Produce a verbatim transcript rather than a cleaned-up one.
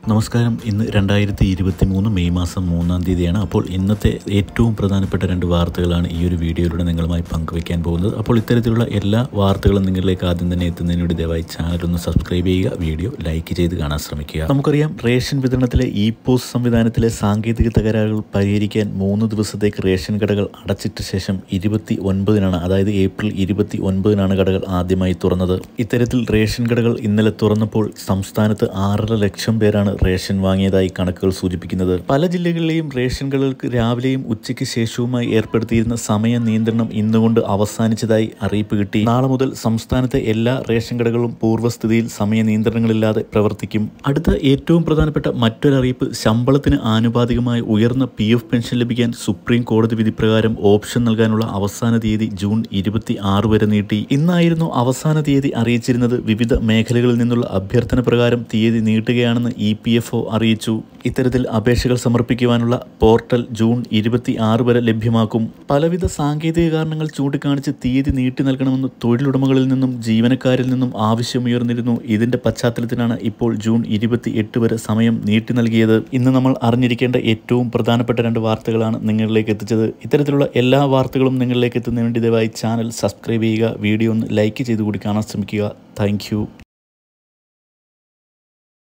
നമസ്കാരം. ഇന്ന് രണ്ടായിരത്തി ഇരുപത്തി മൂന്ന് മെയ് മാസം മൂന്നാം തീയതിയാണ്. അപ്പോൾ ഇന്നത്തെ ഏറ്റവും പ്രധാനപ്പെട്ട രണ്ട് വാർത്തകളാണ് ഈ ഒരു വീഡിയോയിലൂടെ നിങ്ങളുമായി പങ്കുവയ്ക്കാൻ പോകുന്നത്. അപ്പോൾ ഇത്തരത്തിലുള്ള എല്ലാ വാർത്തകളും നിങ്ങളിലേക്ക് ആദ്യം തന്നെ എത്തുന്നതിന് വേണ്ടി ദയവായി ചാനൽ ഒന്ന് സബ്സ്ക്രൈബ് ചെയ്യുക, വീഡിയോ ലൈക്ക് ചെയ്ത് കാണാൻ ശ്രമിക്കുക. നമുക്കറിയാം, റേഷൻ വിതരണത്തിലെ ഇ പോസ് സംവിധാനത്തിലെ സാങ്കേതിക തകരാറുകൾ പരിഹരിക്കാൻ മൂന്ന് ദിവസത്തേക്ക് റേഷൻ കടകൾ അടച്ചിട്ട ശേഷം ഇരുപത്തി ഒൻപതിനാണ് അതായത് ഏപ്രിൽ ഇരുപത്തി ഒൻപതിനാണ് കടകൾ ആദ്യമായി തുറന്നത്. ഇത്തരത്തിൽ റേഷൻ കടകൾ ഇന്നലെ തുറന്നപ്പോൾ സംസ്ഥാനത്ത് ആറര ലക്ഷം പേരാണ് റേഷൻ വാങ്ങിയതായി കണക്കുകൾ സൂചിപ്പിക്കുന്നത്. പല ജില്ലകളിലെയും റേഷൻ കടകൾക്ക് രാവിലെയും ഉച്ചയ്ക്ക് ശേഷവുമായി ഏർപ്പെടുത്തിയിരുന്ന സമയ നിയന്ത്രണം ഇന്നുകൊണ്ട് അവസാനിച്ചതായി അറിയിപ്പ് കിട്ടി. നാളെ മുതൽ സംസ്ഥാനത്തെ എല്ലാ റേഷൻ കടകളും പൂർവ്വസ്ഥിതിയിൽ സമയ നിയന്ത്രണങ്ങളില്ലാതെ പ്രവർത്തിക്കും. അടുത്ത ഏറ്റവും പ്രധാനപ്പെട്ട മറ്റൊരറിയിപ്പ്, ശമ്പളത്തിന് ആനുപാതികമായി ഉയർന്ന പി എഫ് പെൻഷൻ ലഭിക്കാൻ സുപ്രീം കോടതി വിധി പ്രകാരം ഓപ്ഷൻ നൽകാനുള്ള അവസാന തീയതി ജൂൺ ഇരുപത്തി ആറ് വരെ നീട്ടി. ഇന്നായിരുന്നു അവസാന തീയതി അറിയിച്ചിരുന്നത്. വിവിധ മേഖലകളിൽ നിന്നുള്ള അഭ്യർത്ഥന പ്രകാരം തീയതി നീട്ടുകയാണെന്ന് ഇ പി എഫ് ഒ അറിയിച്ചു. ഇത്തരത്തിൽ അപേക്ഷകൾ സമർപ്പിക്കുവാനുള്ള പോർട്ടൽ ജൂൺ ഇരുപത്തി ആറ് വരെ ലഭ്യമാക്കും. പലവിധ സാങ്കേതിക കാരണങ്ങൾ ചൂണ്ടിക്കാണിച്ച് തീയതി നീട്ടി നൽകണമെന്ന് തൊഴിലുടമകളിൽ നിന്നും ജീവനക്കാരിൽ നിന്നും ആവശ്യമുയർന്നിരുന്നു. ഇതിന്റെ പശ്ചാത്തലത്തിലാണ് ഇപ്പോൾ ജൂൺ ഇരുപത്തി എട്ട് വരെ സമയം നീട്ടി നൽകിയത്. ഇന്ന് നമ്മൾ അറിഞ്ഞിരിക്കേണ്ട ഏറ്റവും പ്രധാനപ്പെട്ട രണ്ട് വാർത്തകളാണ് നിങ്ങളിലേക്ക് എത്തിച്ചത്. ഇത്തരത്തിലുള്ള എല്ലാ വാർത്തകളും നിങ്ങളിലേക്ക് എത്തുന്നതിന് വേണ്ടി ദയവായി ചാനൽ സബ്സ്ക്രൈബ് ചെയ്യുക, വീഡിയോ ഒന്ന് ലൈക്ക് ചെയ്തുകൂടി കാണാൻ ശ്രമിക്കുക. താങ്ക്